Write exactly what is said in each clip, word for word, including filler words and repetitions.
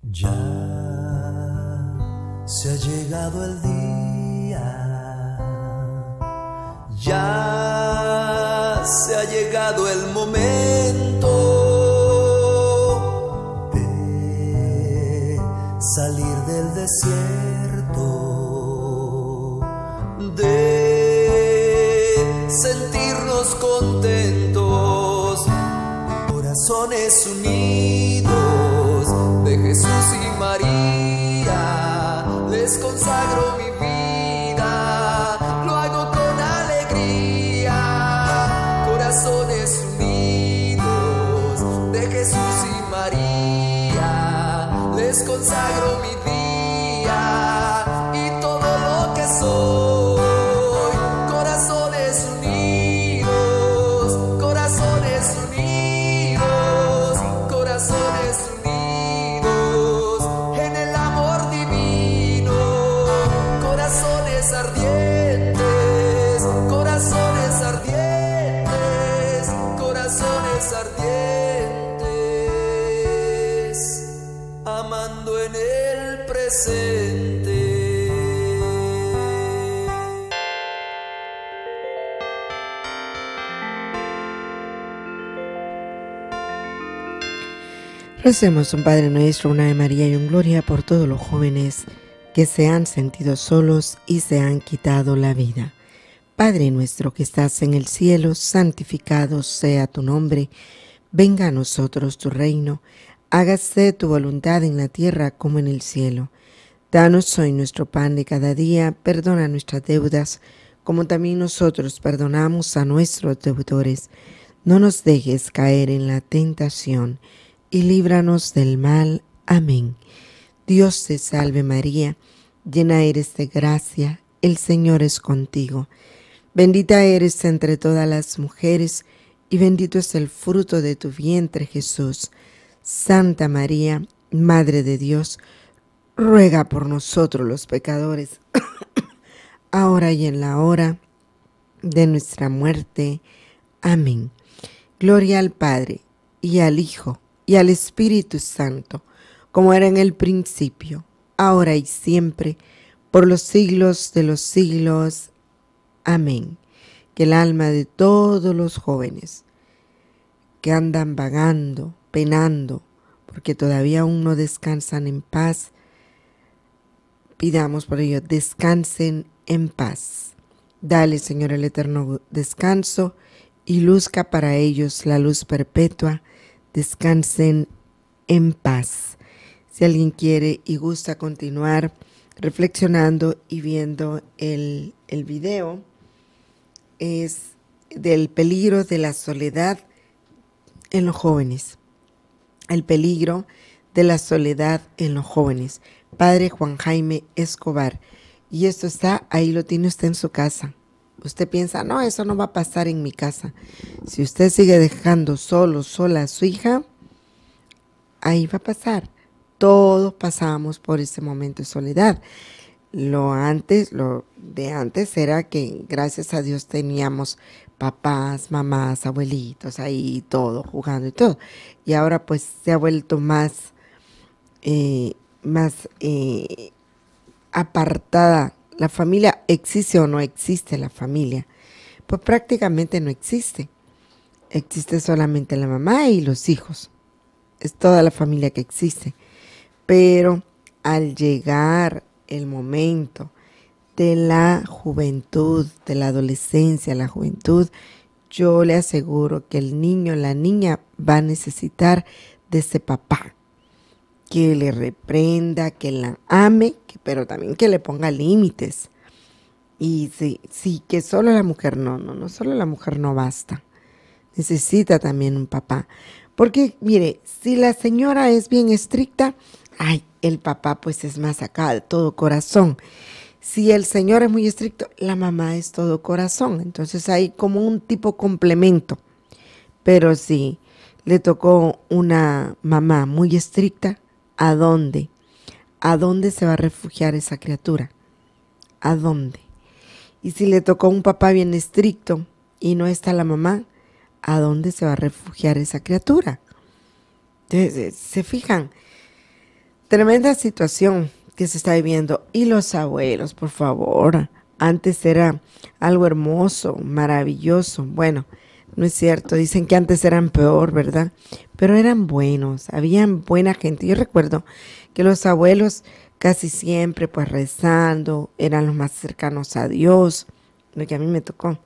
Ya se ha llegado el día, ya se ha llegado el momento de salir del desierto, de sentirnos contentos, corazones unidos de Jesús y María. Les consagro mi vida, lo hago con alegría. Corazones unidos de Jesús y María. Les consagro mi vida y todo lo que soy. Corazones unidos, corazones unidos, corazones unidos. Ardientes, corazones ardientes, corazones ardientes, amando en el presente. Recemos un Padre Nuestro, una Ave María y un Gloria por todos los jóvenes que se han sentido solos y se han quitado la vida. Padre nuestro que estás en el cielo, santificado sea tu nombre. Venga a nosotros tu reino. Hágase tu voluntad en la tierra como en el cielo. Danos hoy nuestro pan de cada día. Perdona nuestras deudas, como también nosotros perdonamos a nuestros deudores. No nos dejes caer en la tentación, y líbranos del mal. Amén. Dios te salve María, llena eres de gracia, el Señor es contigo. Bendita eres entre todas las mujeres, y bendito es el fruto de tu vientre, Jesús. Santa María, Madre de Dios, ruega por nosotros los pecadores, ahora y en la hora de nuestra muerte. Amén. Gloria al Padre, y al Hijo, y al Espíritu Santo, como era en el principio, ahora y siempre, por los siglos de los siglos. Amén. Que el alma de todos los jóvenes que andan vagando, penando, porque todavía aún no descansan en paz, pidamos por ello, descansen en paz. Dale, Señor, el eterno descanso y luzca para ellos la luz perpetua. Descansen en paz. Si alguien quiere y gusta continuar reflexionando y viendo el, el video, es del peligro de la soledad en los jóvenes. El peligro de la soledad en los jóvenes. Padre Juan Jaime Escobar. Y esto está, ahí lo tiene usted en su casa. Usted piensa, no, eso no va a pasar en mi casa. Si usted sigue dejando solo, sola a su hija, ahí va a pasar. Todos pasamos por ese momento de soledad. Lo antes, lo de antes era que gracias a Dios teníamos papás, mamás, abuelitos ahí, todo, jugando y todo. Y ahora pues se ha vuelto más, eh, más eh, apartada. La familia, ¿existe o no existe la familia? Pues prácticamente no existe. Existe solamente la mamá y los hijos. Es toda la familia que existe. Pero al llegar el momento de la juventud, de la adolescencia, la juventud, yo le aseguro que el niño, la niña va a necesitar de ese papá que le reprenda, que la ame, que, pero también que le ponga límites. Y sí, sí, que solo la mujer no, no, no, solo la mujer no basta. Necesita también un papá. Porque, mire, si la señora es bien estricta, ay, el papá pues es más acá, de todo corazón. Si el señor es muy estricto, la mamá es todo corazón. Entonces hay como un tipo complemento. Pero si le tocó una mamá muy estricta, ¿a dónde? ¿A dónde se va a refugiar esa criatura? ¿A dónde? Y si le tocó un papá bien estricto y no está la mamá, ¿a dónde se va a refugiar esa criatura? Entonces, se fijan, Tremenda situación que se está viviendo. Y los abuelos, por favor. Antes era algo hermoso, maravilloso. Bueno, no es cierto. Dicen que antes eran peor, ¿verdad? Pero eran buenos, habían buena gente. Yo recuerdo que los abuelos casi siempre pues rezando, eran los más cercanos a Dios, lo que a mí me tocó.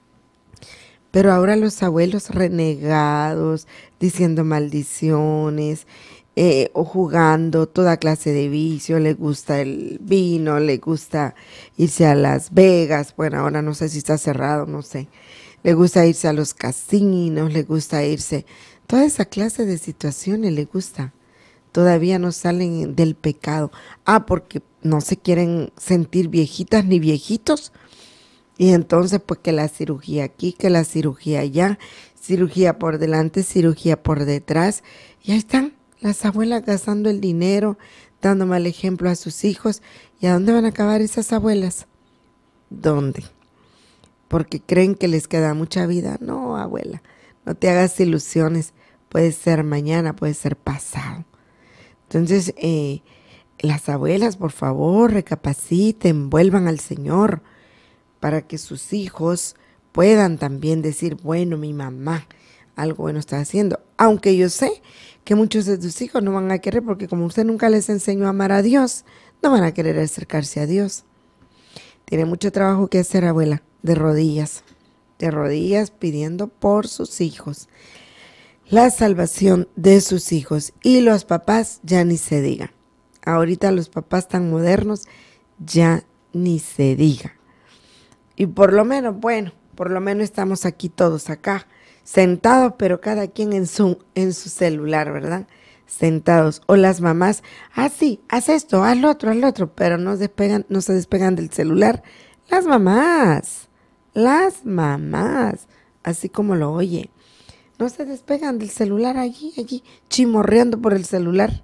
Pero ahora los abuelos renegados, diciendo maldiciones, eh, o jugando toda clase de vicio, le gusta el vino, le gusta irse a Las Vegas, bueno, ahora no sé si está cerrado, no sé, le gusta irse a los casinos, le gusta irse, toda esa clase de situaciones le gusta, todavía no salen del pecado, ah, porque no se quieren sentir viejitas ni viejitos, y entonces pues que la cirugía aquí, que la cirugía allá, cirugía por delante, cirugía por detrás, y ahí están las abuelas gastando el dinero, dando mal ejemplo a sus hijos. ¿Y a dónde van a acabar esas abuelas? ¿Dónde? Porque creen que les queda mucha vida. No, abuela, no te hagas ilusiones. Puede ser mañana, puede ser pasado. Entonces, eh, las abuelas, por favor, recapaciten, vuelvan al Señor, para que sus hijos puedan también decir, bueno, mi mamá algo bueno está haciendo. Aunque yo sé que muchos de tus hijos no van a querer, porque como usted nunca les enseñó a amar a Dios, no van a querer acercarse a Dios. Tiene mucho trabajo que hacer, abuela, de rodillas, de rodillas pidiendo por sus hijos, la salvación de sus hijos. Y los papás ya ni se diga. Ahorita los papás tan modernos ya ni se diga. Y por lo menos, bueno, por lo menos estamos aquí todos acá, sentados, pero cada quien en su, en su celular, ¿verdad? Sentados. O las mamás, ah, sí, haz esto, haz lo otro, haz lo otro, pero no, despegan, no se despegan del celular. Las mamás, las mamás, así como lo oye, no se despegan del celular allí, allí, chimorreando por el celular.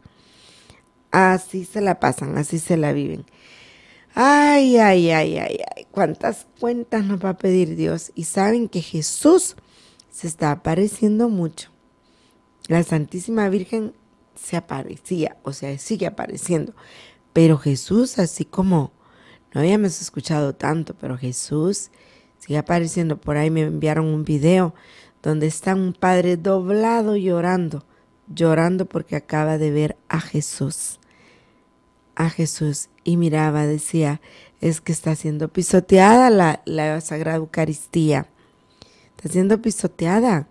Así se la pasan, así se la viven. Ay, ay, ay, ay, ay, cuántas cuentas nos va a pedir Dios. Y saben que Jesús se está apareciendo mucho. La Santísima Virgen se aparecía, o sea, sigue apareciendo. Pero Jesús, así como no habíamos escuchado tanto, pero Jesús sigue apareciendo. Por ahí me enviaron un video donde está un padre doblado llorando, llorando porque acaba de ver a Jesús. A Jesús, y miraba, decía, es que está siendo pisoteada la, la Sagrada Eucaristía, está siendo pisoteada,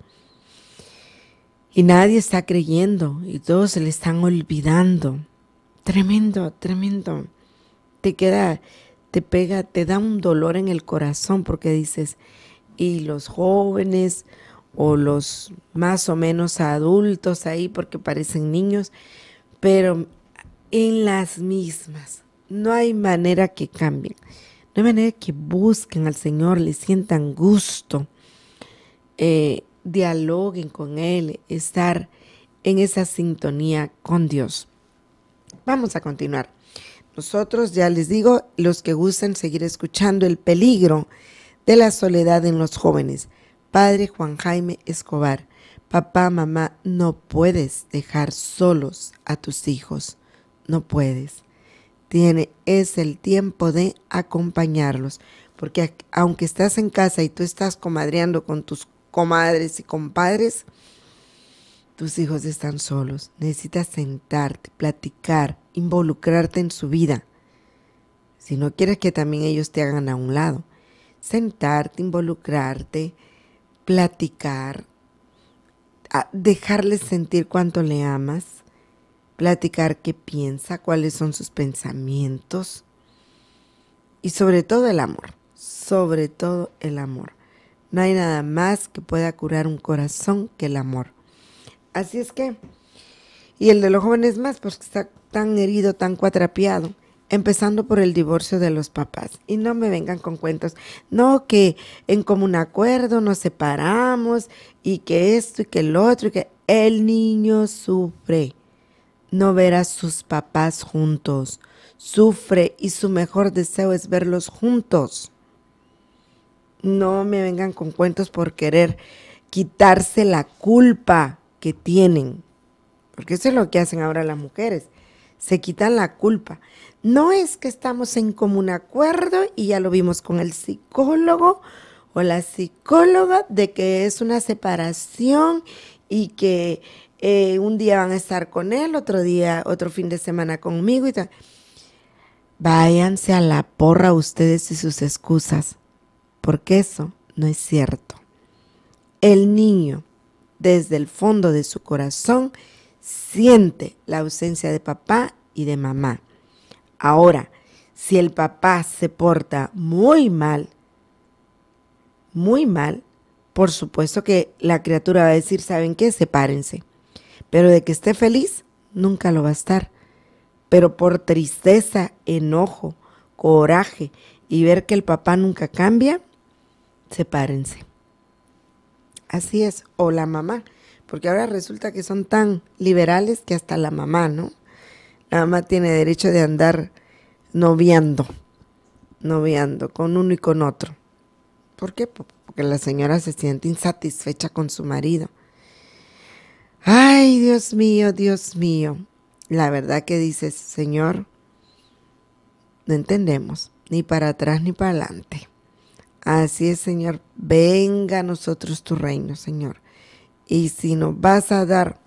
y nadie está creyendo, y todos se le están olvidando. Tremendo, tremendo, te queda, te pega, te da un dolor en el corazón, porque dices, y los jóvenes, o los más o menos adultos ahí, porque parecen niños, pero en las mismas, no hay manera que cambien, no hay manera que busquen al Señor, le sientan gusto, eh, dialoguen con Él, estar en esa sintonía con Dios. Vamos a continuar. Nosotros, ya les digo, los que gusten seguir escuchando el peligro de la soledad en los jóvenes. Padre Juan Jaime Escobar, papá, mamá, no puedes dejar solos a tus hijos. No puedes. Tiene, es el tiempo de acompañarlos. Porque aunque estás en casa y tú estás comadreando con tus comadres y compadres, tus hijos están solos. Necesitas sentarte, platicar, involucrarte en su vida. Si no quieres que también ellos te hagan a un lado. Sentarte, involucrarte, platicar, dejarles sentir cuánto le amas. Platicar qué piensa, cuáles son sus pensamientos y sobre todo el amor, sobre todo el amor. No hay nada más que pueda curar un corazón que el amor. Así es que, y el de los jóvenes más, porque está tan herido, tan cuatrapeado, empezando por el divorcio de los papás. Y no me vengan con cuentos, no, que en común acuerdo nos separamos y que esto y que el otro, y que el niño sufre. No ver a sus papás juntos, sufre y su mejor deseo es verlos juntos. No me vengan con cuentos por querer quitarse la culpa que tienen, porque eso es lo que hacen ahora las mujeres. se quitan la culpa. No es que estamos en común acuerdo y ya lo vimos con el psicólogo o la psicóloga de que es una separación y que eh, un día van a estar con él, otro día, otro fin de semana conmigo y tal. Váyanse a la porra ustedes y sus excusas, porque eso no es cierto. El niño, desde el fondo de su corazón, siente la ausencia de papá y de mamá. Ahora, si el papá se porta muy mal, muy mal, por supuesto que la criatura va a decir, ¿saben qué? Sepárense. Pero de que esté feliz, nunca lo va a estar. Pero por tristeza, enojo, coraje y ver que el papá nunca cambia, sepárense. Así es, o la mamá, porque ahora resulta que son tan liberales que hasta la mamá, ¿no? La mamá tiene derecho de andar noviando, noviando con uno y con otro. ¿Por qué? Porque la señora se siente insatisfecha con su marido. Ay, Dios mío, Dios mío. La verdad que dices, Señor, no entendemos, ni para atrás ni para adelante. Así es, Señor, venga a nosotros tu reino, Señor. Y si nos vas a dar,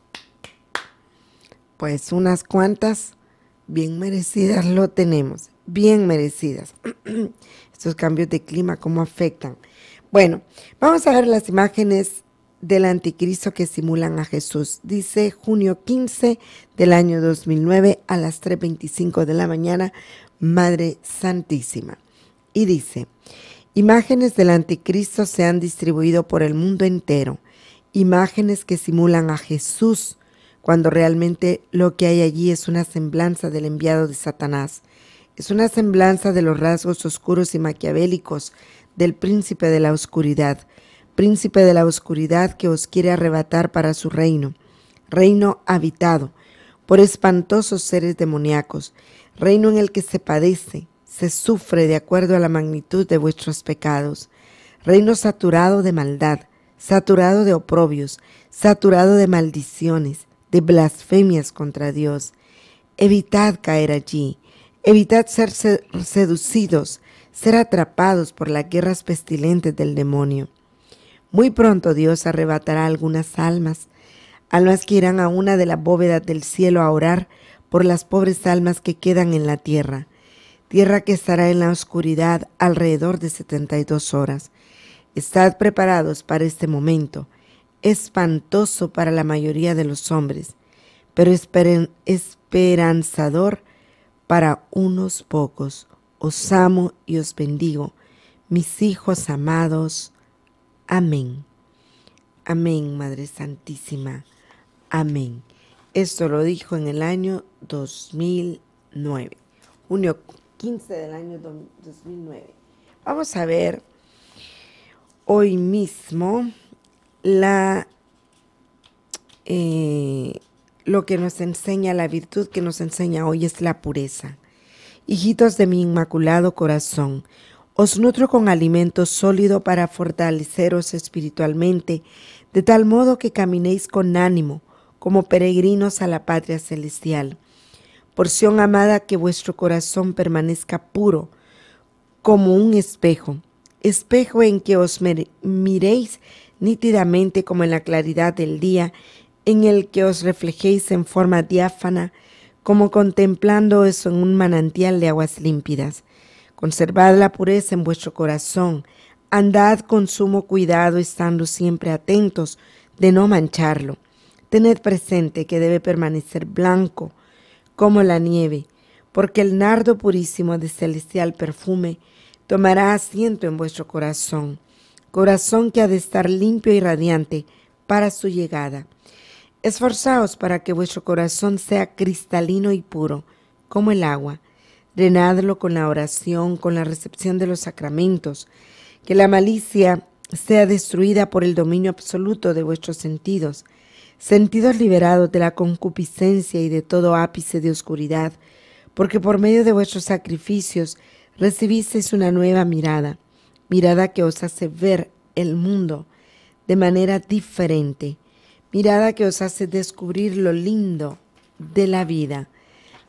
pues unas cuantas, bien merecidas lo tenemos, bien merecidas. Estos cambios de clima, ¿cómo afectan? Bueno, vamos a ver las imágenes del anticristo que simulan a Jesús. Dice junio quince del año dos mil nueve a las tres veinticinco de la mañana, Madre Santísima. Y dice, imágenes del anticristo se han distribuido por el mundo entero. Imágenes que simulan a Jesús, cuando realmente lo que hay allí es una semblanza del enviado de Satanás. Es una semblanza de los rasgos oscuros y maquiavélicos del príncipe de la oscuridad. Príncipe de la oscuridad que os quiere arrebatar para su reino. Reino habitado por espantosos seres demoníacos. Reino en el que se padece, se sufre de acuerdo a la magnitud de vuestros pecados. Reino saturado de maldad, saturado de oprobios, saturado de maldiciones, de blasfemias contra Dios. Evitad caer allí, evitad ser seducidos, ser atrapados por las guerras pestilentes del demonio. Muy pronto Dios arrebatará algunas almas, almas que irán a una de las bóvedas del cielo a orar por las pobres almas que quedan en la tierra, tierra que estará en la oscuridad alrededor de setenta y dos horas. Estad preparados para este momento, espantoso para la mayoría de los hombres, pero esperen, esperanzador para unos pocos. Os amo y os bendigo, mis hijos amados. Amén. Amén, Madre Santísima. Amén. Esto lo dijo en el año dos mil nueve, junio quince del año dos mil nueve. Vamos a ver hoy mismo la, eh, lo que nos enseña, la virtud que nos enseña hoy es la pureza. Hijitos de mi inmaculado corazón, os nutro con alimento sólido para fortaleceros espiritualmente, de tal modo que caminéis con ánimo, como peregrinos a la patria celestial. Porción amada, que vuestro corazón permanezca puro, como un espejo, espejo en que os miréis nítidamente como en la claridad del día, en el que os reflejéis en forma diáfana, como contemplando eso en un manantial de aguas límpidas. Conservad la pureza en vuestro corazón, andad con sumo cuidado, estando siempre atentos de no mancharlo. Tened presente que debe permanecer blanco como la nieve, porque el nardo purísimo de celestial perfume tomará asiento en vuestro corazón, corazón que ha de estar limpio y radiante para su llegada. Esforzaos para que vuestro corazón sea cristalino y puro, como el agua. Drenadlo con la oración, con la recepción de los sacramentos. Que la malicia sea destruida por el dominio absoluto de vuestros sentidos, sentidos liberados de la concupiscencia y de todo ápice de oscuridad, porque por medio de vuestros sacrificios recibisteis una nueva mirada, mirada que os hace ver el mundo de manera diferente, mirada que os hace descubrir lo lindo de la vida,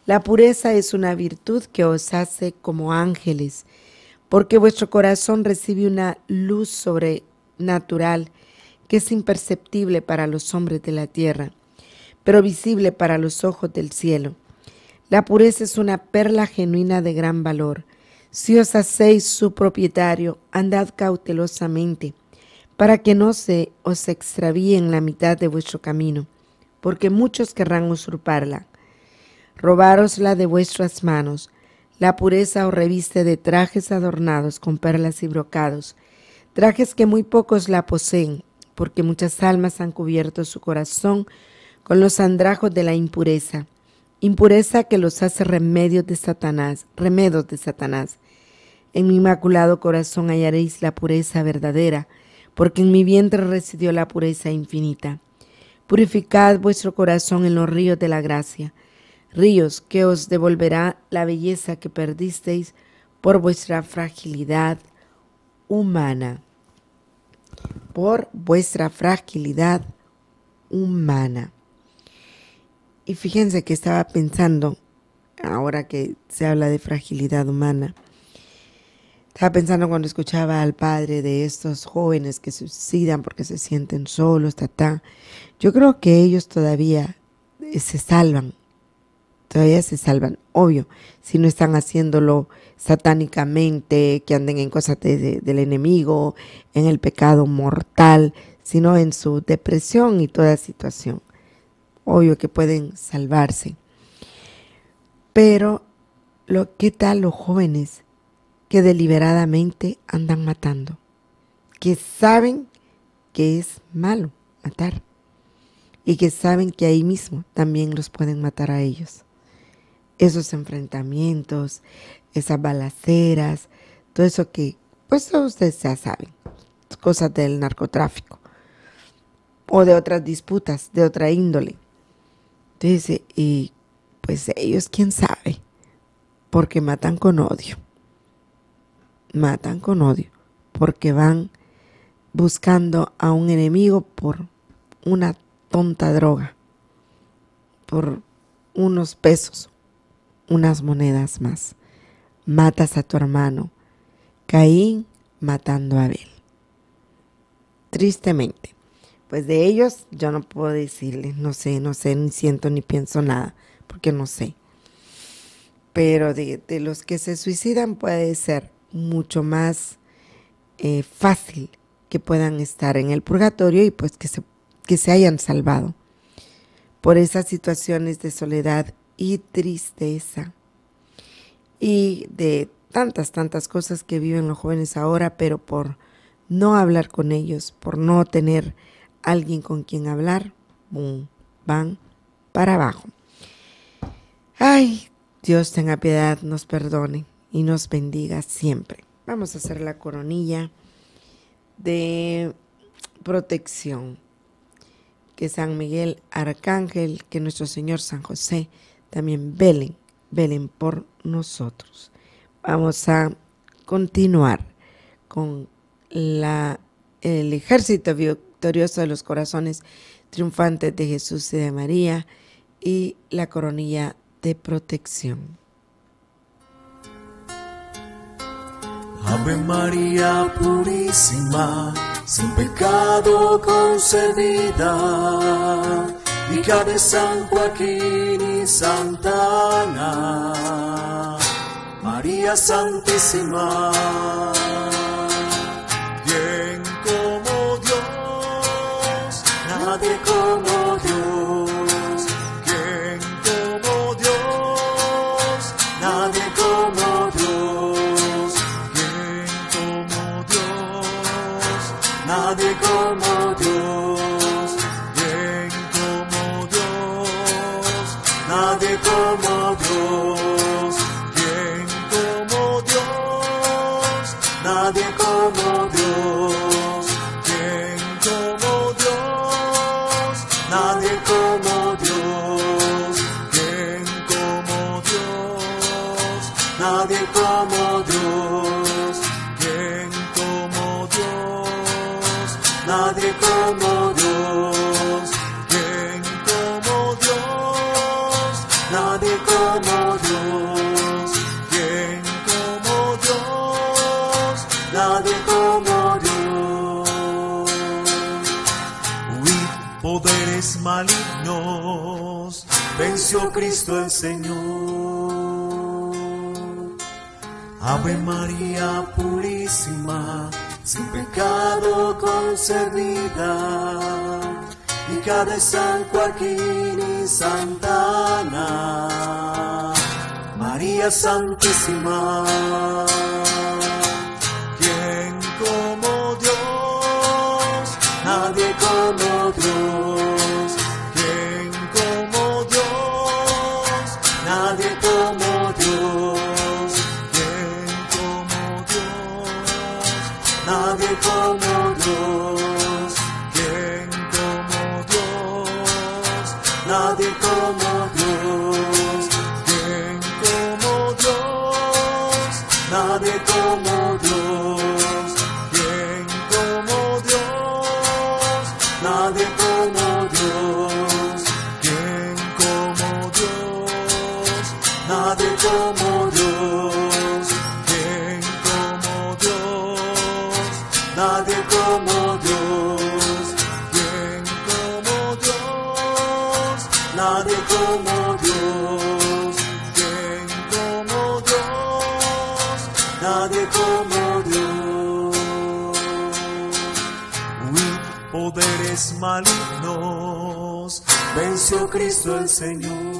La pureza es una virtud que os hace como ángeles, porque vuestro corazón recibe una luz sobrenatural que es imperceptible para los hombres de la tierra, pero visible para los ojos del cielo. La pureza es una perla genuina de gran valor. Si os hacéis su propietario, andad cautelosamente, para que no se os extravíe en la mitad de vuestro camino, porque muchos querrán usurparla. Robárosla de vuestras manos. La pureza os reviste de trajes adornados con perlas y brocados, trajes que muy pocos la poseen, porque muchas almas han cubierto su corazón con los andrajos de la impureza, impureza que los hace remedios de Satanás, remedos de Satanás. En mi inmaculado corazón hallaréis la pureza verdadera, porque en mi vientre residió la pureza infinita. Purificad vuestro corazón en los ríos de la gracia, ríos que os devolverá la belleza que perdisteis por vuestra fragilidad humana. Por vuestra fragilidad humana. Y fíjense que estaba pensando, ahora que se habla de fragilidad humana, estaba pensando cuando escuchaba al padre de estos jóvenes que se suicidan porque se sienten solos, ta, yo creo que ellos todavía se salvan. Todavía se salvan, obvio, si no están haciéndolo satánicamente, que anden en cosas de, de, del enemigo, en el pecado mortal, sino en su depresión y toda situación. Obvio que pueden salvarse. Pero, lo, ¿qué tal los jóvenes que deliberadamente andan matando? Que saben que es malo matar y que saben que ahí mismo también los pueden matar a ellos. Esos enfrentamientos, esas balaceras, todo eso que, pues ustedes ya saben, cosas del narcotráfico o de otras disputas, de otra índole. Entonces, y pues ellos, quién sabe, porque matan con odio, matan con odio, porque van buscando a un enemigo por una tonta droga, por unos pesos, unas monedas más. Matas a tu hermano. Caín matando a Abel. Tristemente. Pues de ellos yo no puedo decirles, no sé, no sé, ni siento ni pienso nada, porque no sé. Pero de, de los que se suicidan puede ser mucho más eh, fácil que puedan estar en el purgatorio y pues que se, que se hayan salvado por esas situaciones de soledad y tristeza y de tantas, tantas cosas que viven los jóvenes ahora, pero por no hablar con ellos, por no tener alguien con quien hablar, boom, van para abajo. Ay, Dios tenga piedad, nos perdone y nos bendiga siempre. Vamos a hacer la coronilla de protección. Que San Miguel Arcángel, que nuestro Señor San José también velen, velen por nosotros. Vamos a continuar con la, el ejército victorioso de los corazones triunfantes de Jesús y de María y la coronilla de protección. Ave María purísima, sin pecado concebida, hija de San Joaquín y Santa Ana, María Santísima, bien como Dios, nadie como Dios, bien como Dios, nadie como Dios, bien como Dios, nadie como Dios, bien como Dios, nadie como Dios, bien como Dios, nadie como Dios, bien como Dios, nadie como Dios, bien como Dios, nadie como Dios, bien como Dios, nadie como Dios, bien como Dios, nadie como malignos, venció Cristo el Señor. Ave María purísima, sin pecado concebida, hija de San Joaquín y Santa Ana, María Santísima. ¿Quién como Dios? Nadie como Dios. ¿Quién como Dios? Nadie como Dios. ¿Quién como Dios? Nadie como Dios. ¿Quién como Dios? Nadie como Dios. ¿Quién como Dios? Nadie como Dios. ¿Quién como Dios? Nadie como Dios. ¿Quién como Dios? Nadie como Dios. ¿Quién como Dios? Nadie como Dios. ¿Quién como Dios? Nadie como Dios. ¿Quién como Dios? Nadie como Dios. Huid, poderes malignos, venció Cristo el Señor.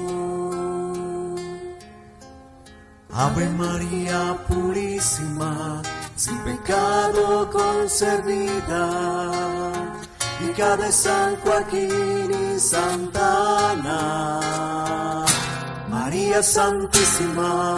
Ave María purísima, sin pecado concebida, hija de San Joaquín y Santa Ana, María Santísima.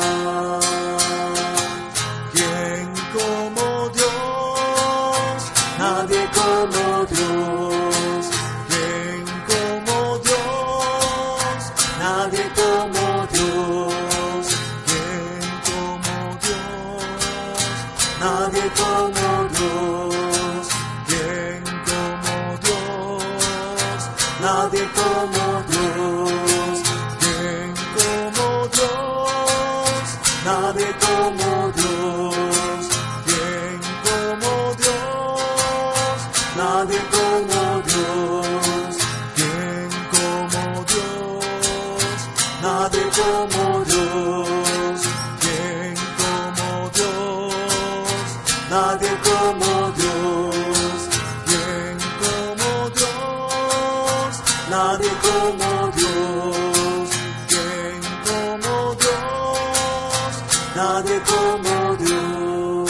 ¿Quién como Dios? Nadie como Dios. ¿Quién como Dios? Nadie como Dios. ¿Quién como Dios? Nadie como Dios. ¿Quién como Dios? Nadie como Dios. ¿Quién como Dios? Nadie como Dios. ¿Quién como Dios? Nadie como Dios. ¿Quién como Dios? Nadie como Dios. ¿Quién como Dios? Nadie como Dios. ¿Quién como Dios? Nadie como Dios. ¿Quién como Dios? Nadie como Dios.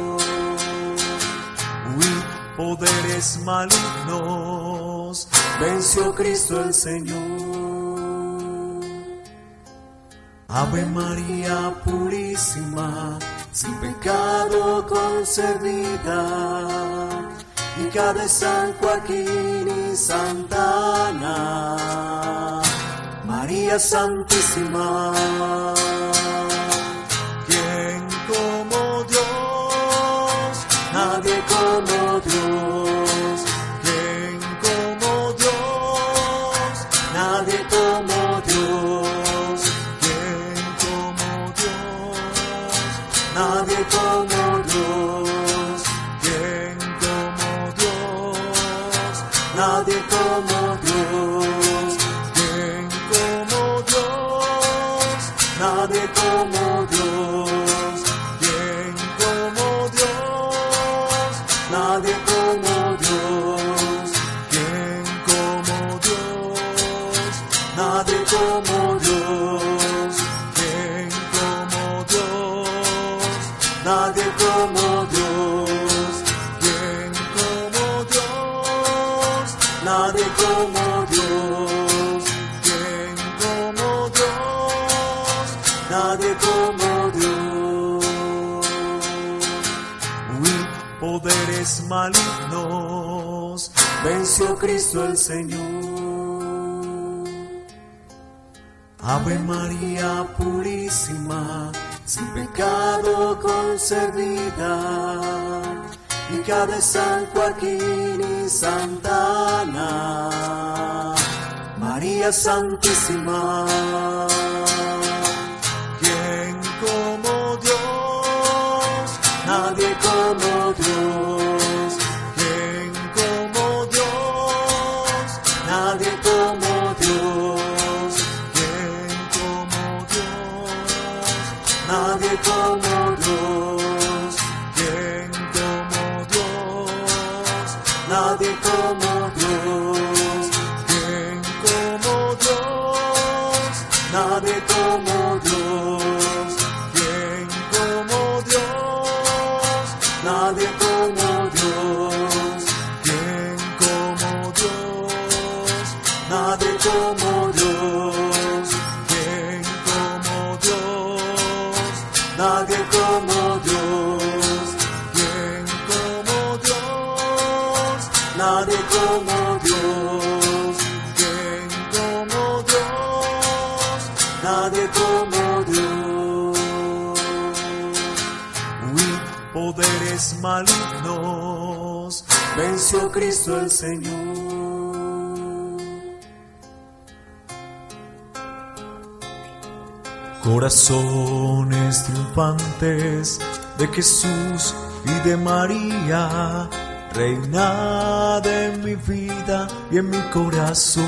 Huid, poderes malignos, venció Cristo el Señor. Ave María purísima, sin pecado concebida, hija de San Joaquín y Santa Ana, María Santísima. ¿Quién como Dios? Nadie como Dios. ¿Quién como Dios? Nadie como Dios. ¿Quién como Dios? Nadie como Dios. ¿Quién como Dios? Nadie como Dios. ¿Quién como Dios? Nadie como Dios. ¿Quién como Dios? Nadie como Dios. ¿Quién como Dios? Nadie como Dios. ¿Quién como Dios? Nadie como Dios. ¿Quién como Dios? Nadie como Dios. ¿Quién como Dios? Nadie como Dios. Huid, poderes malignos, venció Cristo el Señor. Ave María purísima, sin pecado concebida, hija de San Joaquín y Santa Ana, María Santísima. ¿Quién como Dios? Nadie como Dios. ¿Quién como Dios? Nadie como nadie como Dios. ¿Quién como Dios? Nadie como Dios. ¿Quién como Dios? Nadie como Dios. ¿Quién como Dios? Nadie como Dios. ¿Quién como Dios? Nadie como Dios. ¿Quién como Dios? Nadie como Dios. ¿Quién como Dios? Nadie como Dios. ¿Quién como Dios? Nadie como Dios. Huid poderes malignos, venció Cristo el Señor. Corazones triunfantes de Jesús y de María, reina de mi vida y en mi corazón.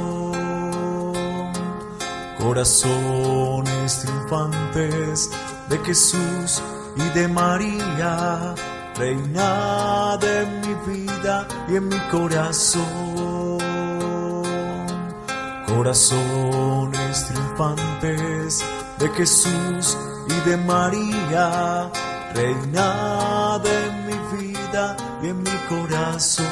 Corazones triunfantes de Jesús y de María, reina de mi vida y en mi corazón. Corazones triunfantes de Jesús y de María, reina de mi vida y en mi corazón.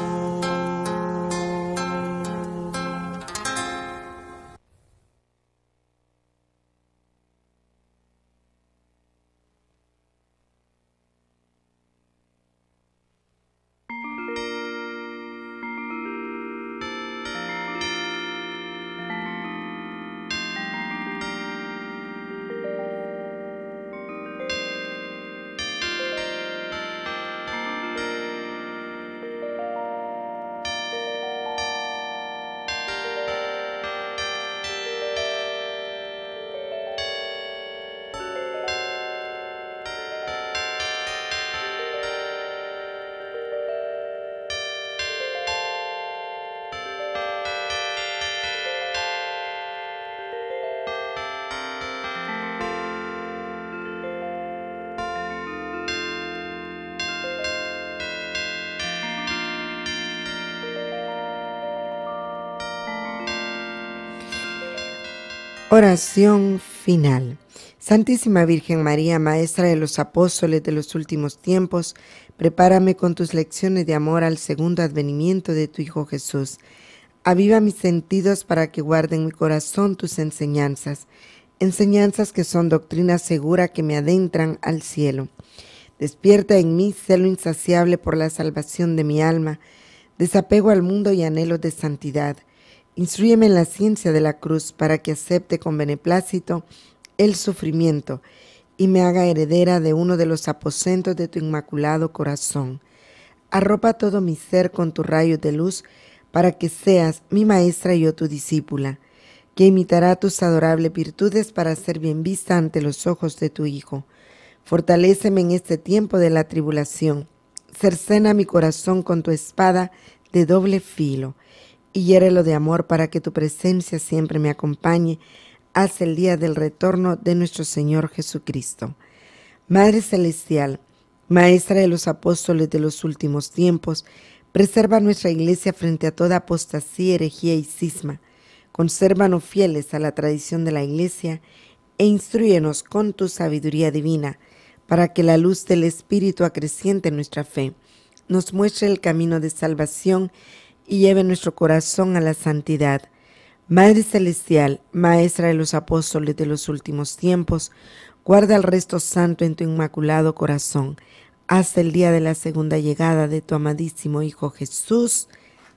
Oración final. Santísima Virgen María, Maestra de los Apóstoles de los últimos tiempos, prepárame con tus lecciones de amor al segundo advenimiento de tu Hijo Jesús. Aviva mis sentidos para que guarden en mi corazón tus enseñanzas, enseñanzas que son doctrina segura que me adentran al cielo. Despierta en mí celo insaciable por la salvación de mi alma, desapego al mundo y anhelo de santidad. Instrúyeme en la ciencia de la cruz para que acepte con beneplácito el sufrimiento y me haga heredera de uno de los aposentos de tu inmaculado corazón. Arropa todo mi ser con tu rayo de luz para que seas mi maestra y yo tu discípula, que imitará tus adorables virtudes para ser bien vista ante los ojos de tu Hijo. Fortaléceme en este tiempo de la tribulación. Cercena mi corazón con tu espada de doble filo y hiérelo de amor para que tu presencia siempre me acompañe hasta el día del retorno de nuestro Señor Jesucristo. Madre Celestial, Maestra de los Apóstoles de los últimos tiempos, preserva nuestra Iglesia frente a toda apostasía, herejía y cisma. Consérvanos fieles a la tradición de la Iglesia e instrúyenos con tu sabiduría divina, para que la luz del Espíritu acreciente nuestra fe, nos muestre el camino de salvación y lleve nuestro corazón a la santidad. Madre Celestial, Maestra de los Apóstoles de los últimos tiempos, guarda el resto santo en tu inmaculado corazón, hasta el día de la segunda llegada de tu amadísimo Hijo Jesús.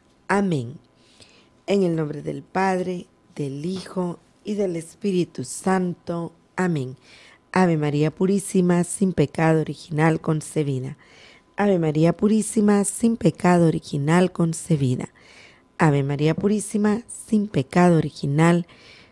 Amén. En el nombre del Padre, del Hijo y del Espíritu Santo. Amén. Ave María Purísima, sin pecado original concebida. Ave María Purísima, sin pecado original concebida. Ave María Purísima, sin pecado original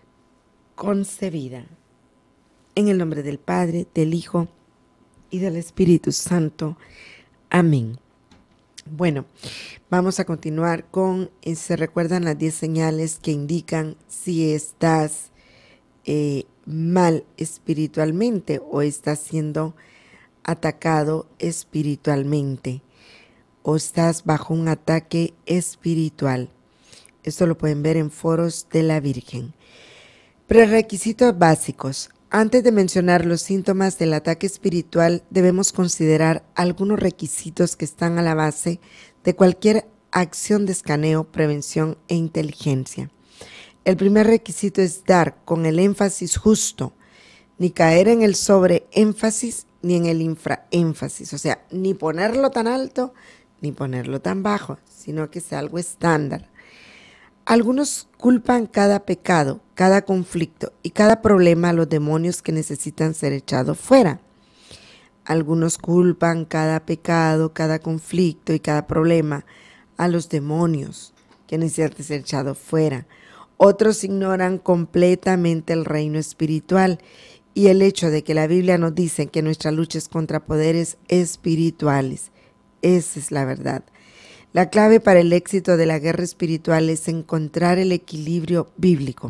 concebida. En el nombre del Padre, del Hijo y del Espíritu Santo. Amén. Bueno, vamos a continuar con, eh, se recuerdan las diez señales que indican si estás eh, mal espiritualmente o estás siendo atacado espiritualmente o estás bajo un ataque espiritual. Esto lo pueden ver en Foros de la Virgen. Prerequisitos básicos. Antes de mencionar los síntomas del ataque espiritual, debemos considerar algunos requisitos que están a la base de cualquier acción de escaneo, prevención e inteligencia. El primer requisito es dar con el énfasis justo, ni caer en el sobreénfasis ni en el infraénfasis, o sea, ni ponerlo tan alto ni ponerlo tan bajo, sino que sea algo estándar. Algunos culpan cada pecado, cada conflicto y cada problema a los demonios que necesitan ser echados fuera. Algunos culpan cada pecado, cada conflicto y cada problema a los demonios que necesitan ser echados fuera. Otros ignoran completamente el reino espiritual y el hecho de que la Biblia nos dice que nuestra lucha es contra poderes espirituales. Esa es la verdad. La clave para el éxito de la guerra espiritual es encontrar el equilibrio bíblico.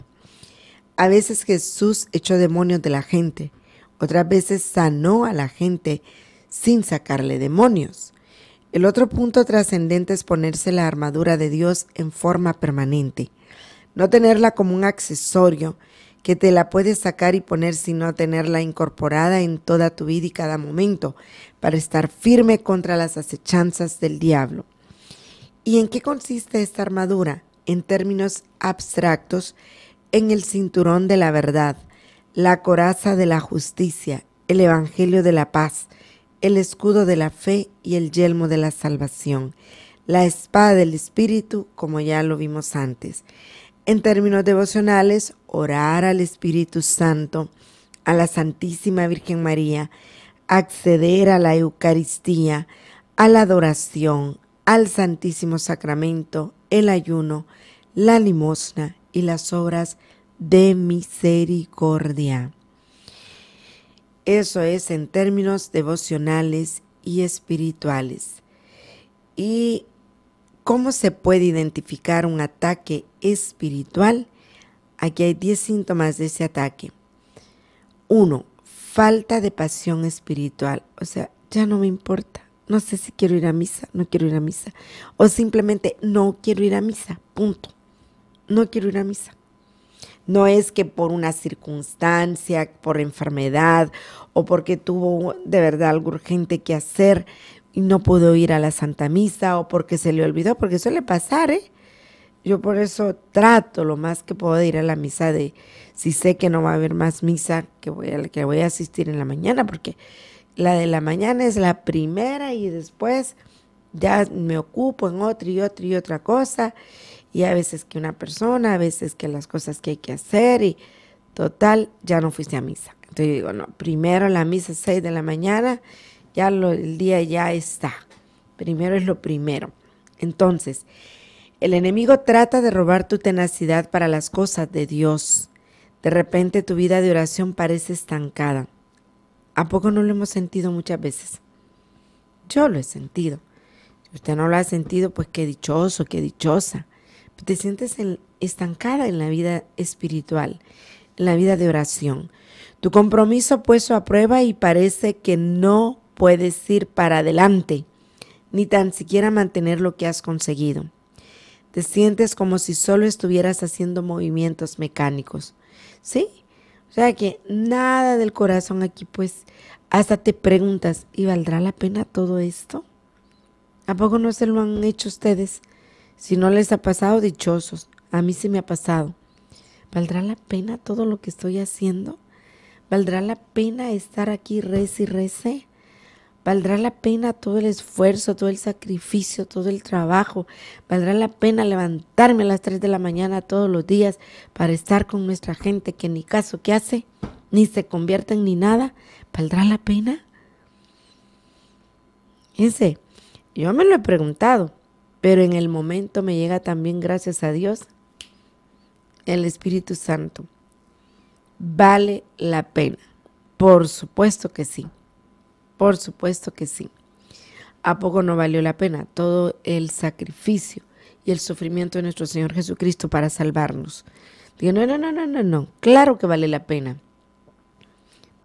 A veces Jesús echó demonios de la gente, otras veces sanó a la gente sin sacarle demonios. El otro punto trascendente es ponerse la armadura de Dios en forma permanente. No tenerla como un accesorio que te la puedes sacar y poner, sino tenerla incorporada en toda tu vida y cada momento para estar firme contra las acechanzas del diablo. ¿Y en qué consiste esta armadura? En términos abstractos, en el cinturón de la verdad, la coraza de la justicia, el evangelio de la paz, el escudo de la fe y el yelmo de la salvación, la espada del Espíritu, como ya lo vimos antes. En términos devocionales, orar al Espíritu Santo, a la Santísima Virgen María, acceder a la Eucaristía, a la adoración, al Santísimo Sacramento, el ayuno, la limosna y las obras de misericordia. Eso es en términos devocionales y espirituales. ¿Y cómo se puede identificar un ataque espiritual? Aquí hay diez síntomas de ese ataque. Uno, falta de pasión espiritual. O sea, ya no me importa. No sé si quiero ir a misa, no quiero ir a misa. O simplemente no quiero ir a misa, punto. No quiero ir a misa. No es que por una circunstancia, por enfermedad o porque tuvo de verdad algo urgente que hacer y no pudo ir a la Santa Misa o porque se le olvidó, porque suele pasar, ¿eh? Yo por eso trato lo más que puedo de ir a la misa de, si sé que no va a haber más misa, que voy a, que voy a asistir en la mañana, porque la de la mañana es la primera y después ya me ocupo en otra y otra y otra cosa. Y a veces que una persona, a veces que las cosas que hay que hacer y total, ya no fuiste a misa. Entonces yo digo, no, primero la misa es seis de la mañana, ya lo, el día ya está. Primero es lo primero. Entonces, el enemigo trata de robar tu tenacidad para las cosas de Dios. De repente tu vida de oración parece estancada. ¿A poco no lo hemos sentido muchas veces? Yo lo he sentido. Si usted no lo ha sentido, pues qué dichoso, qué dichosa. Te sientes en, estancada en la vida espiritual, en la vida de oración. Tu compromiso puesto a prueba y parece que no puedes ir para adelante, ni tan siquiera mantener lo que has conseguido. Te sientes como si solo estuvieras haciendo movimientos mecánicos, ¿sí? O sea que nada del corazón aquí, pues hasta te preguntas, ¿y valdrá la pena todo esto? ¿A poco no se lo han hecho ustedes? Si no les ha pasado, dichosos. A mí sí me ha pasado. ¿Valdrá la pena todo lo que estoy haciendo? ¿Valdrá la pena estar aquí rece y rece? ¿Valdrá la pena todo el esfuerzo, todo el sacrificio, todo el trabajo? ¿Valdrá la pena levantarme a las tres de la mañana todos los días para estar con nuestra gente que ni caso que hace, ni se convierte en ni nada? ¿Valdrá la pena? Fíjense, yo me lo he preguntado. Pero en el momento me llega también, gracias a Dios, el Espíritu Santo. ¿Vale la pena? Por supuesto que sí. Por supuesto que sí. ¿A poco no valió la pena todo el sacrificio y el sufrimiento de nuestro Señor Jesucristo para salvarnos? Digo, no, no, no, no, no, no. Claro que vale la pena.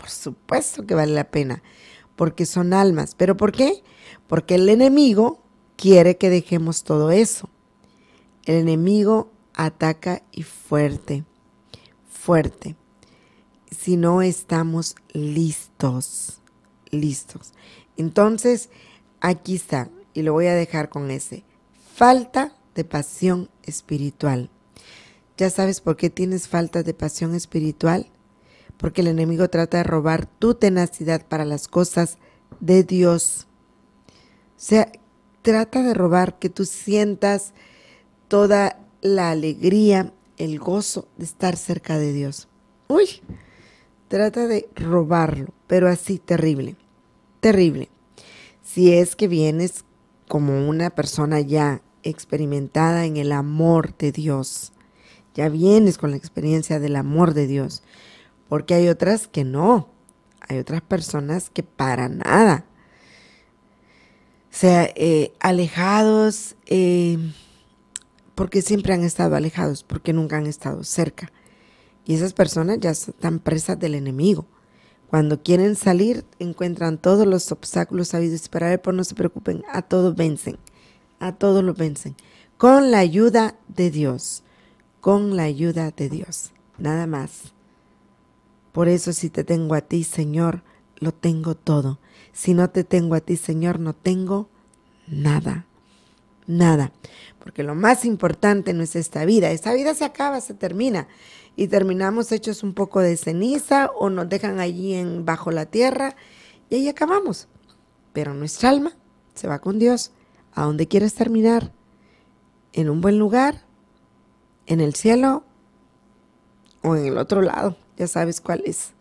supuesto que vale la pena, porque son almas. ¿Pero por qué? Porque el enemigo quiere que dejemos todo eso. El enemigo ataca y fuerte, fuerte. Si no estamos listos, listos. Entonces, aquí está, y lo voy a dejar con ese. Falta de pasión espiritual. ¿Ya sabes por qué tienes falta de pasión espiritual? Porque el enemigo trata de robar tu tenacidad para las cosas de Dios. O sea, trata de robar que tú sientas toda la alegría, el gozo de estar cerca de Dios. Uy, trata de robarlo, pero así terrible, terrible. Si es que vienes como una persona ya experimentada en el amor de Dios, ya vienes con la experiencia del amor de Dios, porque hay otras que no, hay otras personas que para nada. O sea, eh, alejados, eh, porque siempre han estado alejados, porque nunca han estado cerca. Y esas personas ya están presas del enemigo. Cuando quieren salir, encuentran todos los obstáculos habidos para ver, pero no se preocupen, a todos vencen, a todos los vencen. Con la ayuda de Dios, con la ayuda de Dios, nada más. Por eso si te tengo a ti, Señor, lo tengo todo. Si no te tengo a ti, Señor, no tengo nada, nada. Porque lo más importante no es esta vida. Esta vida se acaba, se termina. Y terminamos hechos un poco de ceniza o nos dejan allí en, bajo la tierra y ahí acabamos. Pero nuestra alma se va con Dios. ¿A dónde quieres terminar? ¿En un buen lugar? ¿En el cielo? ¿O en el otro lado? Ya sabes cuál es.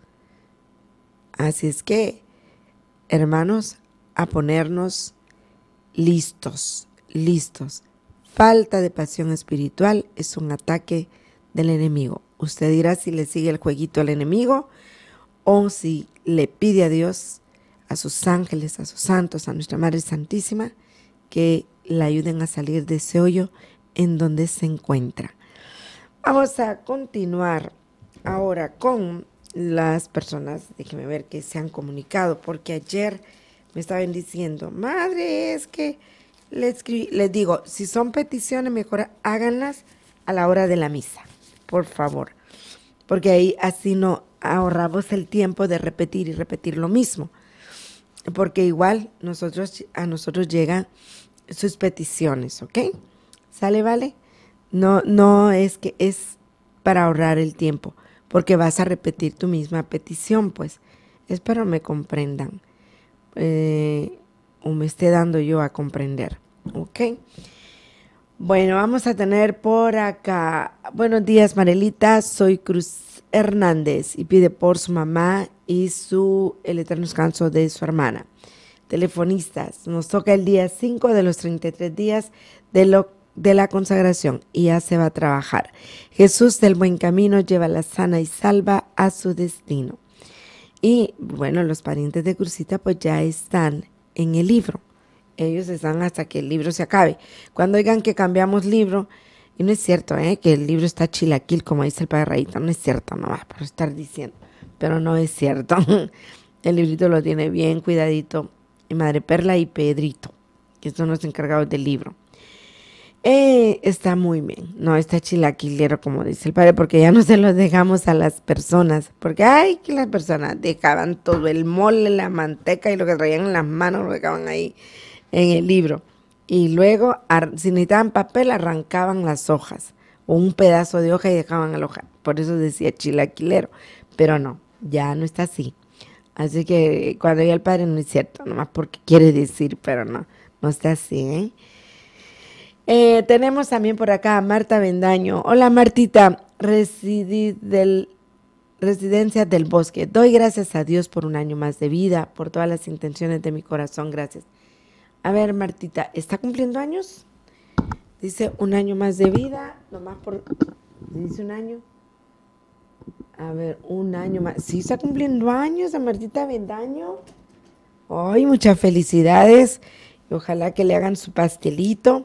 Así es que, hermanos, a ponernos listos, listos. Falta de pasión espiritual es un ataque del enemigo. Usted dirá si le sigue el jueguito al enemigo o si le pide a Dios, a sus ángeles, a sus santos, a nuestra Madre Santísima, que la ayuden a salir de ese hoyo en donde se encuentra. Vamos a continuar ahora con las personas, déjenme ver, que se han comunicado, porque ayer me estaban diciendo, madre, es que les, escribí, les digo, si son peticiones, mejor háganlas a la hora de la misa, por favor, porque ahí así no ahorramos el tiempo de repetir y repetir lo mismo, porque igual nosotros a nosotros llegan sus peticiones, ¿ok? ¿Sale, vale? No, no es que es para ahorrar el tiempo, porque vas a repetir tu misma petición, pues. Espero me comprendan, eh, o me esté dando yo a comprender, ¿ok? Bueno, vamos a tener por acá, buenos días, Marelita, soy Cruz Hernández y pide por su mamá y su el eterno descanso de su hermana. Telefonistas, nos toca el día cinco de los treinta y tres días de lo de la consagración y ya se va a trabajar. Jesús del Buen Camino lleva la sana y salva a su destino. Y bueno, los parientes de Crucita pues ya están en el libro. Ellos están hasta que el libro se acabe. Cuando oigan que cambiamos libro, y no es cierto, ¿eh? Que el libro está chilaquil, como dice el padre Rayito, no es cierto, no va por estar diciendo, pero no es cierto. El librito lo tiene bien cuidadito y Madre Perla y Pedrito, que son los encargados del libro. Eh, está muy bien, no está chilaquilero como dice el padre, porque ya no se los dejamos a las personas, porque ay, que las personas dejaban todo el mole, la manteca y lo que traían en las manos lo dejaban ahí en el libro, y luego si necesitaban papel arrancaban las hojas o un pedazo de hoja y dejaban la hoja, por eso decía chilaquilero, pero no, ya no está así. Así que cuando diga el padre no es cierto, nomás porque quiere decir, pero no, no está así, ¿eh? Eh, tenemos también por acá a Marta Bendaño. Hola Martita, residi del, residencia del Bosque. Doy gracias a Dios por un año más de vida, por todas las intenciones de mi corazón, gracias. A ver Martita, ¿está cumpliendo años? Dice un año más de vida, nomás por... Dice un año. A ver, un año más. Sí, está cumpliendo años a Martita Bendaño. Ay, muchas felicidades. Y ojalá que le hagan su pastelito.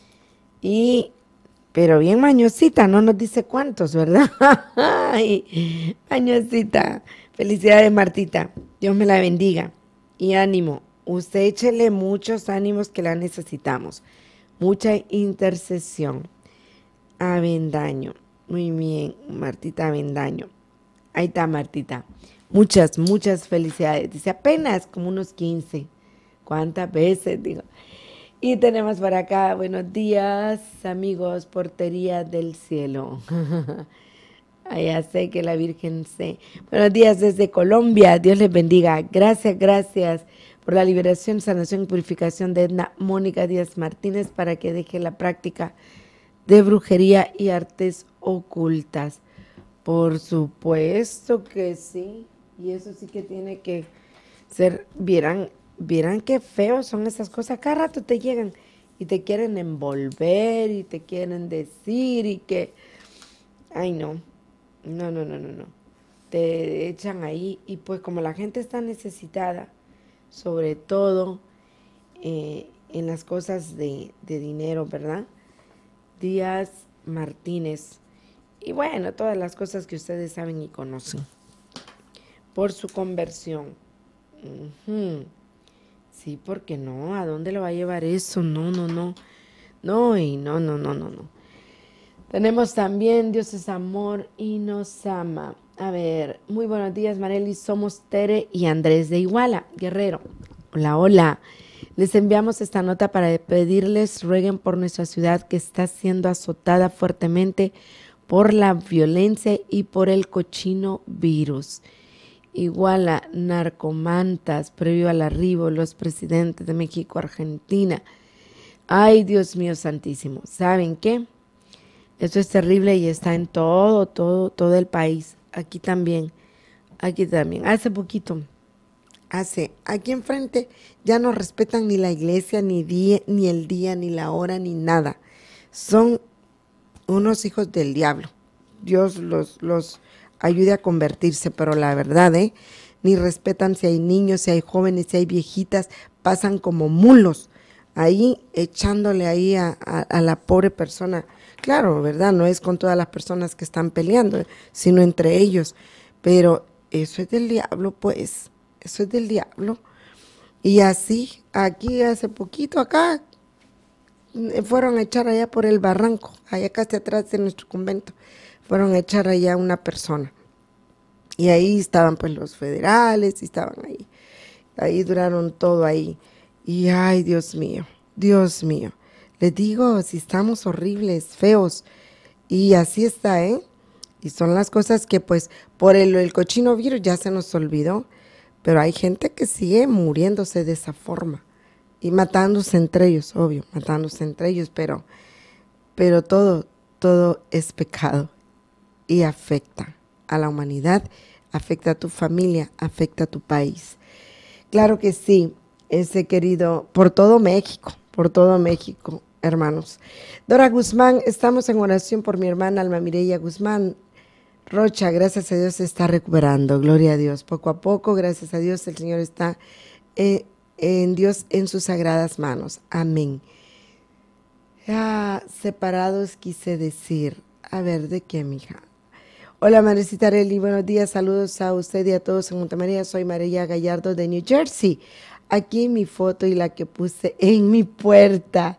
Y, pero bien mañosita, no nos dice cuántos, ¿verdad? Ay, mañosita. Felicidades, Martita. Dios me la bendiga. Y ánimo. Usted échele muchos ánimos que la necesitamos. Mucha intercesión. Avendaño. Muy bien, Martita Avendaño. Ahí está, Martita. Muchas, muchas felicidades. Dice apenas como unos quince. ¿Cuántas veces? Digo. Y tenemos por acá, buenos días, amigos, Portería del Cielo. Ya sé que la Virgen sé. Buenos días desde Colombia. Dios les bendiga. Gracias, gracias por la liberación, sanación y purificación de Edna Mónica Díaz Martínez para que deje la práctica de brujería y artes ocultas. Por supuesto que sí. Y eso sí que tiene que ser, vieran, vieran qué feos son esas cosas. Cada rato te llegan y te quieren envolver y te quieren decir y que, ay no, no, no, no, no, no. Te echan ahí y pues como la gente está necesitada, sobre todo eh, en las cosas de, de dinero, ¿verdad? Díaz Martínez. Y bueno, todas las cosas que ustedes saben y conocen. Por su conversión. Uh-huh. Sí, porque no, ¿a dónde lo va a llevar eso? No, no, no. No, y no, no, no, no, no. Tenemos también Dios es amor y nos ama. A ver, muy buenos días, Marely. Somos Tere y Andrés de Iguala, Guerrero. Hola, hola. Les enviamos esta nota para pedirles rueguen por nuestra ciudad que está siendo azotada fuertemente por la violencia y por el cochino virus. Iguala, narcomantas, previo al arribo, los presidentes de México, Argentina. Ay, Dios mío santísimo. ¿Saben qué? Esto es terrible y está en todo, todo, todo el país. Aquí también, aquí también. Hace poquito, hace, aquí enfrente ya no respetan ni la iglesia, ni, día, ni el día, ni la hora, ni nada. Son unos hijos del diablo. Dios los, los ayude a convertirse, pero la verdad, ¿eh? Ni respetan si hay niños, si hay jóvenes, si hay viejitas, pasan como mulos ahí echándole ahí a, a, a la pobre persona. Claro, ¿verdad? No es con todas las personas que están peleando, sino entre ellos. Pero eso es del diablo, pues. Eso es del diablo. Y así, aquí hace poquito, acá, fueron a echar allá por el barranco, allá casi atrás de nuestro convento, fueron a echar allá a una persona. Y ahí estaban pues los federales, y estaban ahí. Ahí duraron todo ahí. Y ay, Dios mío, Dios mío. Les digo, si estamos horribles, feos. Y así está, ¿eh? Y son las cosas que pues por el, el cochino virus ya se nos olvidó. Pero hay gente que sigue muriéndose de esa forma. Y matándose entre ellos, obvio, matándose entre ellos. Pero, pero todo, todo es pecado. Y afecta a la humanidad, afecta a tu familia, afecta a tu país. Claro que sí, ese querido, por todo México, por todo México, hermanos. Dora Guzmán, estamos en oración por mi hermana Alma Mireya Guzmán Rocha, gracias a Dios se está recuperando, gloria a Dios. Poco a poco, gracias a Dios, el Señor está eh, en Dios en sus sagradas manos. Amén. Ah, separados quise decir, a ver, ¿de qué, mija? Hola, Madrecita Arely, buenos días, saludos a usted y a todos en Montemaría. Soy María Gallardo de New Jersey. Aquí mi foto y la que puse en mi puerta.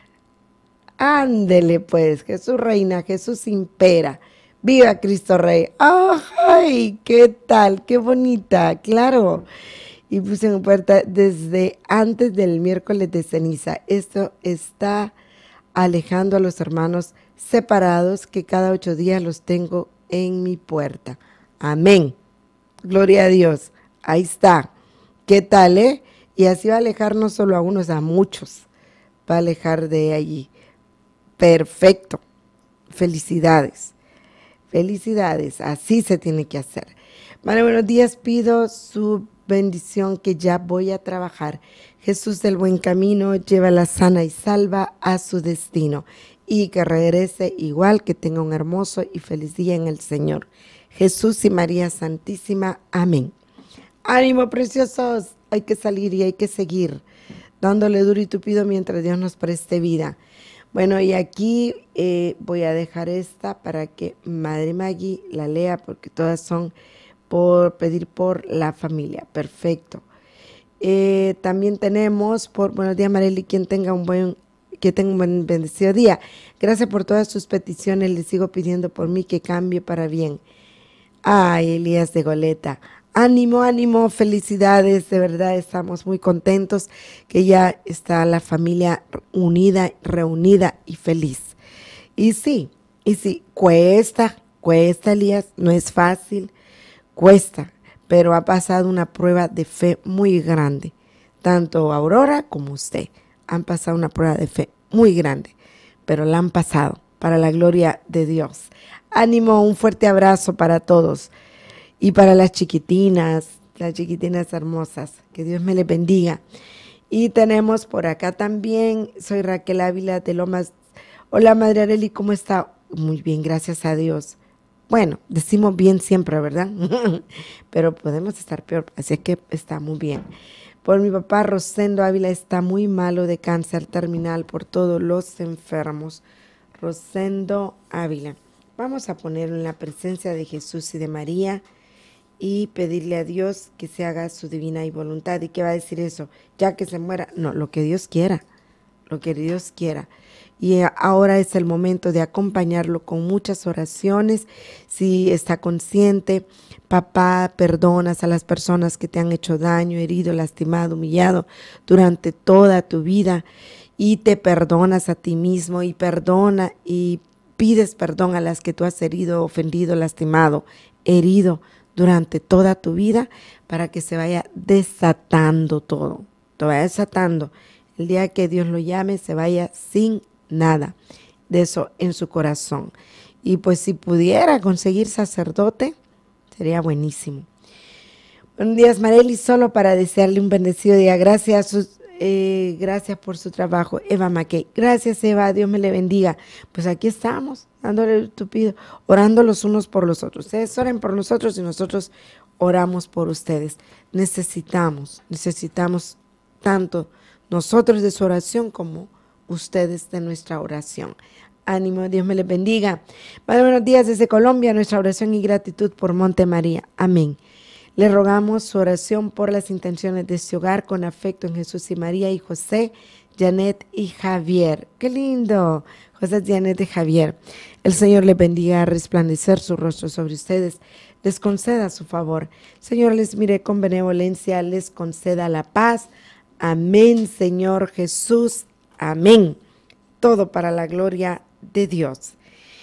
Ándele pues, Jesús reina, Jesús impera. ¡Viva Cristo Rey! ¡Ay! ¿Qué tal? ¡Qué bonita! ¡Claro! Y puse en mi puerta desde antes del miércoles de ceniza. Esto está alejando a los hermanos separados que cada ocho días los tengo en mi puerta. Amén. Gloria a Dios. Ahí está. ¿Qué tal, eh? Y así va a alejar no solo a unos, a muchos. Va a alejar de allí. Perfecto. Felicidades. Felicidades. Así se tiene que hacer. Vale, buenos días. Pido su bendición que ya voy a trabajar. Jesús del buen camino, llévala sana y salva a su destino. Y que regrese igual, que tenga un hermoso y feliz día en el Señor. Jesús y María Santísima. Amén. Ánimo, preciosos. Hay que salir y hay que seguir dándole duro y tupido mientras Dios nos preste vida. Bueno, y aquí eh, voy a dejar esta para que Madre Maggie la lea porque todas son por pedir por la familia. Perfecto. Eh, también tenemos por buenos días, Marely, quien tenga un buen que tenga un buen bendecido día. Gracias por todas sus peticiones. Les sigo pidiendo por mí que cambie para bien. Ay, Elías de Goleta. Ánimo, ánimo, felicidades. De verdad estamos muy contentos que ya está la familia unida, reunida y feliz. Y sí, y sí, cuesta, cuesta, Elías, no es fácil, cuesta, pero ha pasado una prueba de fe muy grande. Tanto Aurora como usted han pasado una prueba de fe muy grande, pero la han pasado para la gloria de Dios. Ánimo, un fuerte abrazo para todos y para las chiquitinas, las chiquitinas hermosas, que Dios me les bendiga. Y tenemos por acá también, soy Raquel Ávila de Lomas. Hola, Madre Arely, ¿cómo está? Muy bien, gracias a Dios. Bueno, decimos bien siempre, ¿verdad? Pero podemos estar peor, así que está muy bien. Por mi papá, Rosendo Ávila, está muy malo de cáncer terminal por todos los enfermos. Rosendo Ávila. Vamos a ponerlo en la presencia de Jesús y de María y pedirle a Dios que se haga su divina y voluntad. ¿Y qué va a decir eso? Ya que se muera. No, lo que Dios quiera, lo que Dios quiera. Y ahora es el momento de acompañarlo con muchas oraciones. Si está consciente, papá, perdonas a las personas que te han hecho daño, herido, lastimado, humillado durante toda tu vida y te perdonas a ti mismo y perdona y pides perdón a las que tú has herido, ofendido, lastimado, herido durante toda tu vida para que se vaya desatando todo, te vaya desatando. El día que Dios lo llame se vaya sin nada de eso en su corazón. Y pues si pudiera conseguir sacerdote, sería buenísimo. Buenos días, Marely, solo para desearle un bendecido día. Gracias, sus, eh, gracias por su trabajo, Eva Mackey. Gracias, Eva, Dios me le bendiga. Pues aquí estamos, dándole el tupido, orando los unos por los otros. Ustedes oren por nosotros y nosotros oramos por ustedes. Necesitamos, necesitamos tanto nosotros de su oración como ustedes de nuestra oración. Ánimo, Dios me les bendiga. Padre, buenos días desde Colombia, nuestra oración y gratitud por Monte María. Amén. Le rogamos su oración por las intenciones de este hogar con afecto en Jesús y María y José, Janet y Javier. ¡Qué lindo! José, Janet y Javier. El Señor les bendiga a resplandecer su rostro sobre ustedes, les conceda su favor. Señor, les mire con benevolencia, les conceda la paz. Amén, Señor Jesús. Amén. Todo para la gloria de Dios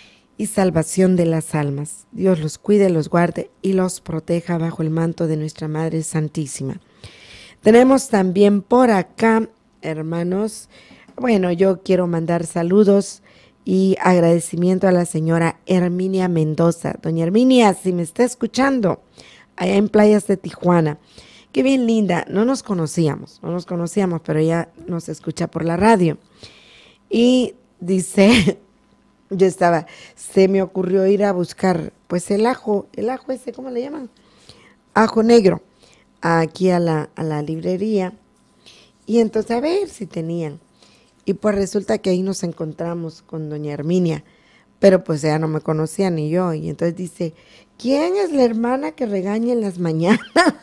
y salvación de las almas. Dios los cuide, los guarde y los proteja bajo el manto de nuestra Madre Santísima. Tenemos también por acá, hermanos, bueno, yo quiero mandar saludos y agradecimiento a la señora Herminia Mendoza. Doña Herminia, si me está escuchando, allá en Playas de Tijuana. Qué bien linda, no nos conocíamos, no nos conocíamos, pero ella nos escucha por la radio. Y dice, yo estaba, se me ocurrió ir a buscar, pues el ajo, el ajo ese, ¿cómo le llaman? Ajo negro, aquí a la, a la librería. Y entonces a ver si tenían. Y pues resulta que ahí nos encontramos con doña Herminia, pero pues ella no me conocía ni yo. Y entonces dice, ¿quién es la hermana que regaña en las mañanas?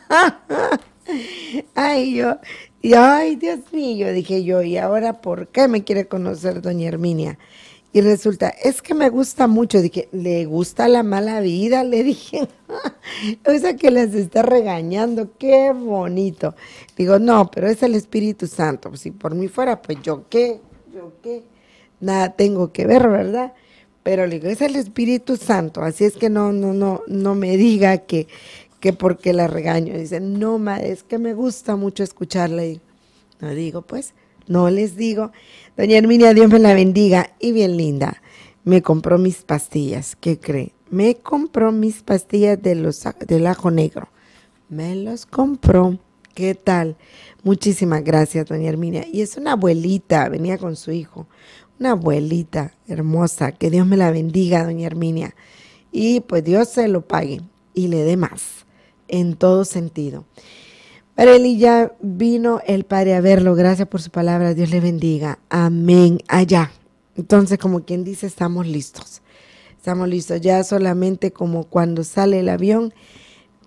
Ay, yo, y ay, Dios mío, dije yo, ¿y ahora por qué me quiere conocer doña Herminia? Y resulta, es que me gusta mucho. Dije, ¿le gusta la mala vida? Le dije, o sea que les está regañando, qué bonito. Digo, no, pero es el Espíritu Santo. Si por mí fuera, pues yo qué, yo qué, nada tengo que ver, ¿verdad? Pero le digo, es el Espíritu Santo, así es que no, no, no, no me diga que, que porque la regaño. Dice, no, madre, es que me gusta mucho escucharla. Y no digo, pues, no les digo. Doña Herminia, Dios me la bendiga. Y bien linda, me compró mis pastillas. ¿Qué cree? Me compró mis pastillas de los, del ajo negro. Me los compró. ¿Qué tal? Muchísimas gracias, doña Herminia. Y es una abuelita, venía con su hijo. Una abuelita hermosa. Que Dios me la bendiga, doña Herminia. Y pues Dios se lo pague y le dé más, en todo sentido. Marely, ya vino el Padre a verlo. Gracias por su palabra. Dios le bendiga. Amén. Allá. Entonces, como quien dice, estamos listos. Estamos listos. Ya solamente como cuando sale el avión,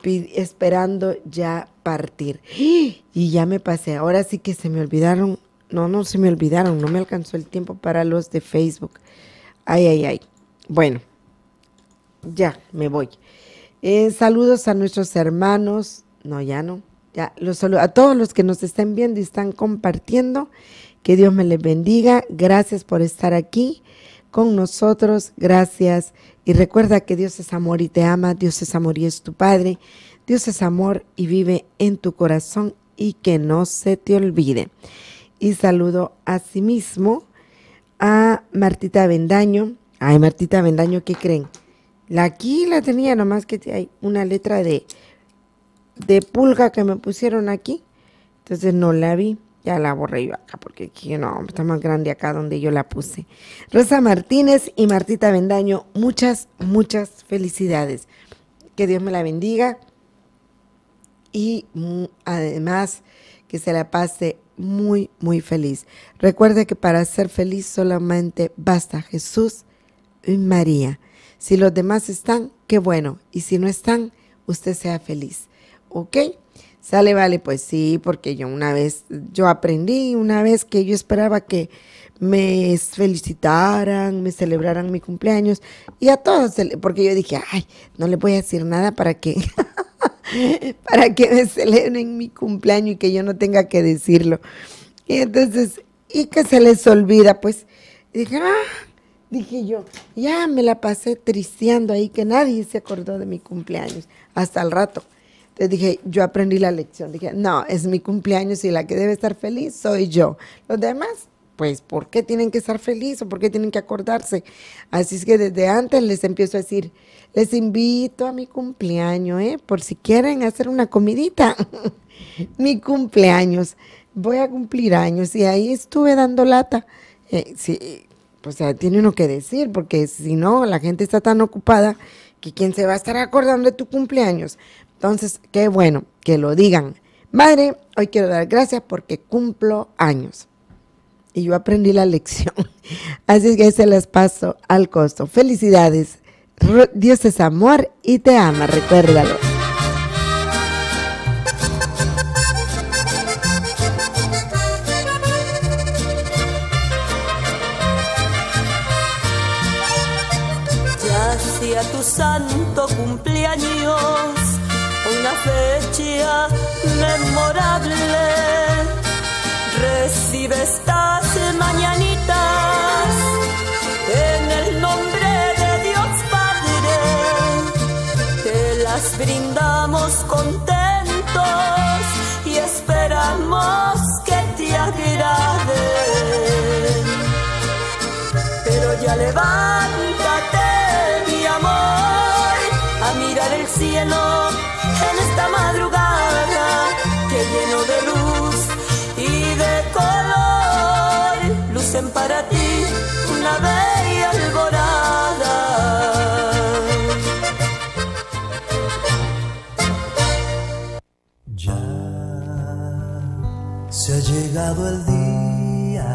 esperando ya partir. Y ya me pasé, ahora sí que se me olvidaron, no, no se me olvidaron, no me alcanzó el tiempo para los de Facebook. Ay, ay, ay. Bueno, ya me voy. Eh, saludos a nuestros hermanos, no, ya no, ya los saludo a todos los que nos estén viendo y están compartiendo. Que Dios me les bendiga. Gracias por estar aquí con nosotros. Gracias. Y recuerda que Dios es amor y te ama. Dios es amor y es tu Padre. Dios es amor y vive en tu corazón y que no se te olvide. Y saludo asimismo a Martita Bendaño. Ay, Martita Bendaño, ¿qué creen? La aquí la tenía, nomás que hay una letra de, de pulga que me pusieron aquí. Entonces no la vi. Ya la borré yo acá porque aquí no, está más grande acá donde yo la puse. Rosa Martínez y Martita Bendaño, muchas, muchas felicidades. Que Dios me la bendiga y mm, además que se la pase muy, muy feliz. Recuerde que para ser feliz solamente basta Jesús y María. Si los demás están, qué bueno. Y si no están, usted sea feliz. ¿Ok? Sale, vale, pues sí, porque yo una vez, yo aprendí una vez que yo esperaba que me felicitaran, me celebraran mi cumpleaños y a todos, porque yo dije, ay, no le voy a decir nada para que, para que me celebren mi cumpleaños y que yo no tenga que decirlo. Y entonces, y que se les olvida, pues, y dije, ah, dije yo, ya me la pasé tristeando ahí que nadie se acordó de mi cumpleaños hasta el rato. Entonces dije, yo aprendí la lección. Dije, no, es mi cumpleaños y la que debe estar feliz soy yo. Los demás, pues, ¿por qué tienen que estar felices o por qué tienen que acordarse? Así es que desde antes les empiezo a decir, les invito a mi cumpleaños, ¿eh? Por si quieren hacer una comidita. Mi cumpleaños. Voy a cumplir años y ahí estuve dando lata. Eh, sí, pues tiene uno que decir, porque si no, la gente está tan ocupada que quién se va a estar acordando de tu cumpleaños. Entonces, qué bueno que lo digan. Madre, hoy quiero dar gracias porque cumplo años. Y yo aprendí la lección. Así es que se las paso al costo. Felicidades. Dios es amor y te ama, recuérdalo. Ya sea tu santo cumpleaños, una fecha memorable, recibe estas mañanitas en el nombre de Dios Padre, te las brindamos contentos y esperamos que te agraden, pero ya levántate mi amor a mirar el cielo en esta madrugada que lleno de luz y de color lucen para ti una bella alborada. Ya se ha llegado el día,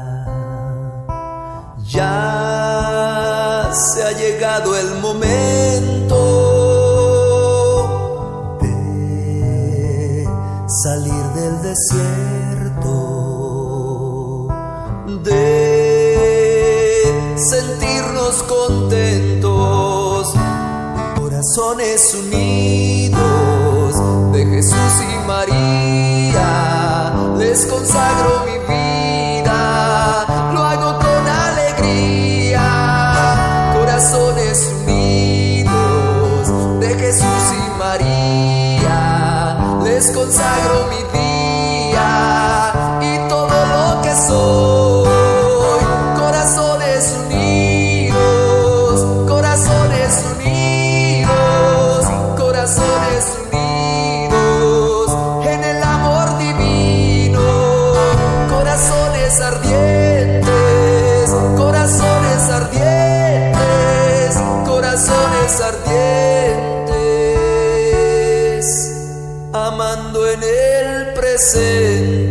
ya se ha llegado el momento salir del desierto, de sentirnos contentos, corazones unidos, de Jesús y María, les consagro mi vida, lo hago con alegría, corazones unidos, de Jesús y María, les consagro mi día y todo lo que soy. Corazones unidos, corazones unidos, corazones unidos en el amor divino. Corazones ardientes, corazones ardientes, corazones ardientes, amando en el presente.